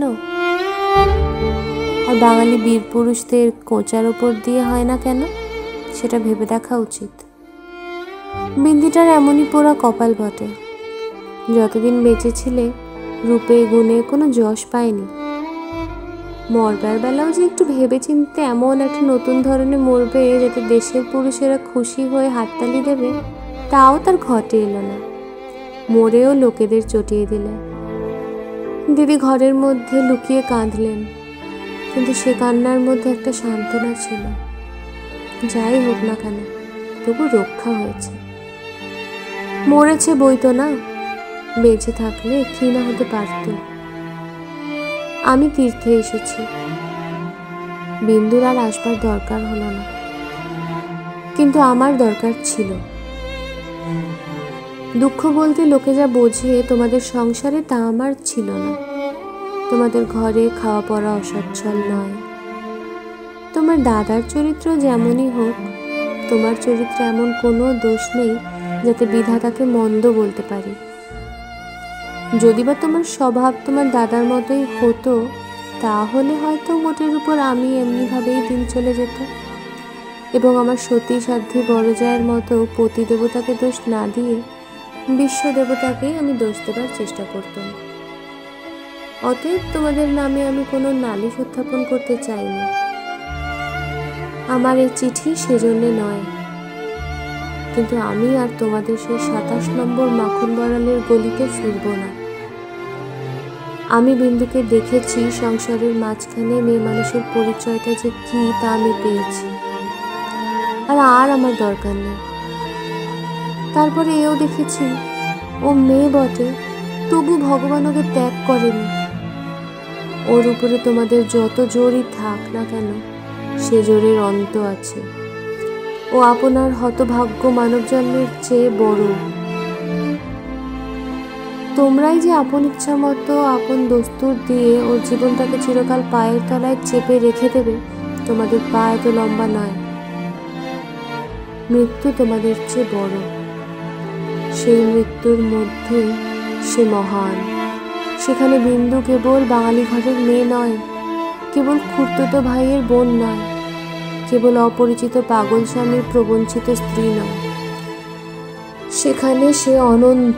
আর বাঙালি বীর পুরুষদের কোঁচার উপর দিয়ে হয় না কেন? সেটা ভেবে দেখা উচিত। বিন্দিটার এমনই পোড়া কপাল বটে। যতদিন বেঁচে ছিলে রূপে গুণে কোনো যশ পায়নি। মরবার বেলাও যে একটু ভেবে চিনতে এমন একটা নতুন ধরনের মরবে যাতে দেশের পুরুষেরা খুশি হয়ে হাততালি দেবে, তাও তার ঘটে এলো না। মরেও লোকেদের চটিয়ে দিলে। দিদি ঘরের মধ্যে লুকিয়ে কাঁদলেন, কিন্তু সে কান্নার মধ্যে একটা সান্ত্বনা ছিল। যাই হোক না কেন, তবু রক্ষা হয়েছে। মরেছে বই তো না, বেঁচে থাকলে কি না হতে পারত। আমি তীর্থে এসেছি, বিন্দুর আর আসবার দরকার হলো না, কিন্তু আমার দরকার ছিল। দুঃখ বলতে লোকে যা বোঝে তোমাদের সংসারে তা আমার ছিল না। তোমাদের ঘরে খাওয়া পড়া অসচ্ছল নয়। তোমার দাদার চরিত্র যেমনই হোক, তোমার চরিত্রে এমন কোনো দোষ নেই যাতে বিধাতাকে মন্দ বলতে পারি। যদি বা তোমার স্বভাব তোমার দাদার মতোই হতো, তাহলে হয়তো মোটের উপর আমি এমনিভাবেই দিন চলে যেত এবং আমার সতী সাধ্যী বড়জায়ের মতো পতি দেবতাকে দোষ না দিয়ে বিশ্ব দেবতাকেই আমি দোষ দেবার চেষ্টা করতাম। অতএব তোমাদের নামে আমি কোনো নালিশ উত্থাপন করতে চাইনি। আমার এই চিঠি সেজন্যে নয়, কিন্তু আমি আর তোমাদের সেই সাতাশ নম্বর মাখন বড়ালের গলিতে ফিরব না। আমি বিন্দুকে দেখেছি, সংসারের মাঝখানে মেয়ে মানুষের পরিচয়টা যে কি তা আমি পেয়েছি, আর আর আমার দরকার নেই। তারপরে এও দেখেছি ও মেয়ে বটে, তবু ভগবান ওকে ত্যাগ করেনি। ওর উপরে তোমাদের যত জোরই থাক না কেন, সে জোরের অন্ত আছে। ও আপনার হতভাগ্য মানব জন্মের চেয়ে বড়। তোমরাই যে আপন ইচ্ছা মতো আপন দস্তুর দিয়ে ওর জীবনটাকে চিরকাল পায়ের তলায় চেপে রেখে দেবে, তোমাদের পা এত লম্বা নয়। মৃত্যু তোমাদের চেয়ে বড়। সেই মৃত্যুর মধ্যে সে মহান। সেখানে বিন্দু কেবল বাঙালি ঘরের মেয়ে নয়, কেবল খুড়তুতো ভাইয়ের বোন নয়, কেবল অপরিচিত পাগল স্বামীর প্রবঞ্চিত স্ত্রী নয়, সেখানে সে অনন্ত।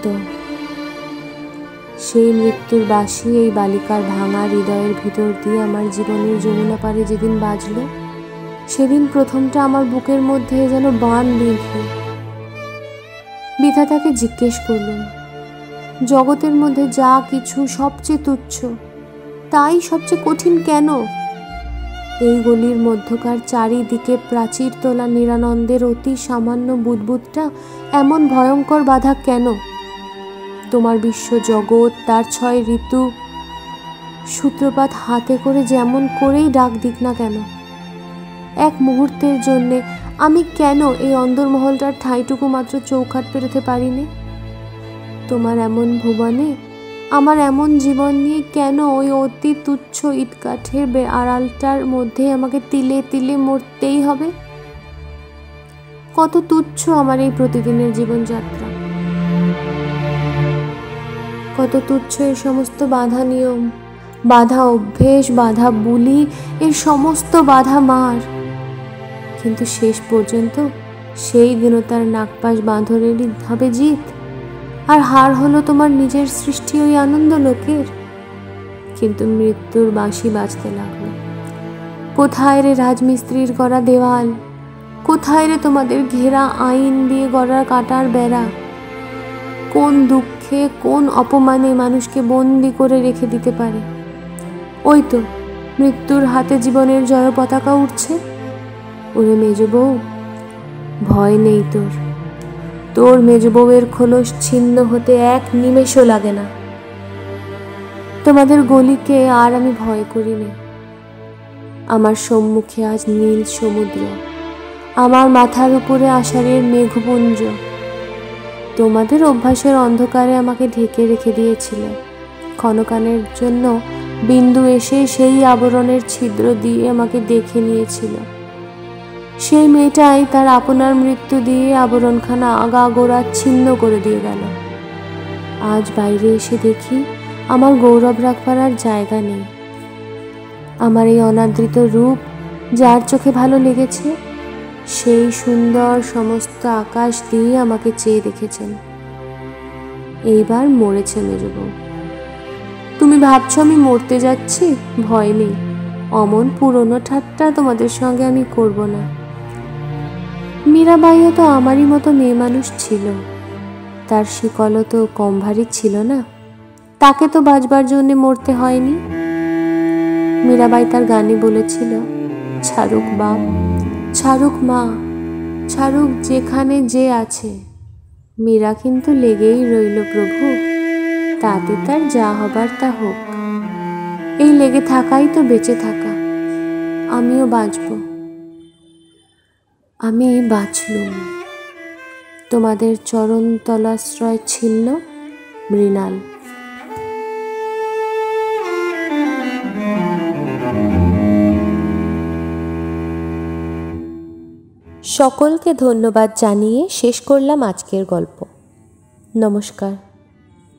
সেই মৃত্যুর বাঁশি এই বালিকার ভাঙা হৃদয়ের ভিতর দিয়ে আমার জীবনের যমুনা পারে যেদিন বাজল, সেদিন প্রথমটা আমার বুকের মধ্যে যেন বান বিঁধল। বিধাতাকে জিজ্ঞেস করলুম, জগতের মধ্যে যা কিছু সবচেয়ে তুচ্ছ, তাই সবচেয়ে কঠিন কেন? এই গলির মধ্যকার চারিদিকে প্রাচীর তোলা নিরানন্দের অতি সামান্য বুদবুদটা এমন ভয়ঙ্কর বাধা কেন? তোমার বিশ্ব জগৎ, তার ছয় ঋতু, সূত্রপাত হাতে করে যেমন করেই ডাক দিক না কেন, এক মুহূর্তের জন্যে আমি কেন এই অন্দরমহলটার ঠাঁইটুকু মাত্র চৌখাট পেরোতে পারিনি? তোমার এমন ভুবনে আমার এমন জীবন নিয়ে কেন ওই অতি তুচ্ছ ইটকাঠের আড়ালটার মধ্যে আমাকে তিলে তিলে মরতেই হবে? কত তুচ্ছ আমার এই প্রতিদিনের জীবনযাত্রা, কত তুচ্ছ এই সমস্ত বাধা নিয়ম, বাধা অভ্যেস, বাধা বুলি, এর সমস্ত বাধা মার। কিন্তু শেষ পর্যন্ত সেই দীনতার নাগপাশ বাঁধরেরই হবে জিত, আর হার হলো তোমার নিজের সৃষ্টি ওই আনন্দ লোকের। কিন্তু মৃত্যুর বাঁশি বাজতে লাগলো। কোথায় রে রাজমিস্ত্রির গড়া দেওয়াল? কোথায় রে তোমাদের ঘেরা আইন দিয়ে গড়া কাটার বেড়া? কোন দুঃখে, কোন অপমানে মানুষকে বন্দি করে রেখে দিতে পারে? ওই তো মৃত্যুর হাতে জীবনের জয় পতাকা উঠছে। ওরে মেজ বউ, ভয় নেই তোর। তোর মেজ বউয়ের খোলস ছিন্ন হতে এক নিমেষও লাগে না। তোমাদের গলিকে আর আমি ভয় করি না। আমার সম্মুখে আজ নীল সমুদ্র, আমার মাথার উপরে আষাঢ়ের মেঘপুঞ্জ। তোমাদের অভ্যাসের অন্ধকারে আমাকে ঢেকে রেখে দিয়েছিলে। ক্ষণকালের জন্য বিন্দু এসে সেই আবরণের ছিদ্র দিয়ে আমাকে দেখে নিয়েছিল। সেই মেয়েটাই তার আপনার মৃত্যু দিয়ে আবরণখানা আগাগোড়া ছিন্ন করে দিয়ে গেল। আজ বাইরে এসে দেখি আমার গৌরব রাখবার আর জায়গা নেই। আমার এই অনাদৃত রূপ যার চোখে ভালো লেগেছে, সেই সুন্দর সমস্ত আকাশ দিয়ে আমাকে চেয়ে দেখেছেন। এইবার মরেছে মেজবউ। তুমি ভাবছো আমি মরতে যাচ্ছি? ভয় নেই, অমন পুরনো ঠাট্টা তোমাদের সঙ্গে আমি করব না। মীরাবাইও তো আমারই মতো মেয়ে মানুষ ছিল, তার শিকলও তো কম ভারী ছিল না, তাকে তো বাঁচবার জন্য মরতে হয়নি। মীরাবাই তার গানে বলেছিল, ছাড়ুক বাপ, ছাড়ুক মা, ছাড়ুক যেখানে যে আছে, মীরা কিন্তু লেগেই রইল প্রভু, তাতে তার যা হবার তা হোক। এই লেগে থাকাই তো বেঁচে থাকা। আমিও বাঁচব। আমি বাঁচলুম। তোমাদের চরণ তলাশ্রয় ছিন্ন মৃণাল। সকলকে ধন্যবাদ জানিয়ে শেষ করলাম আজকের গল্প। নমস্কার।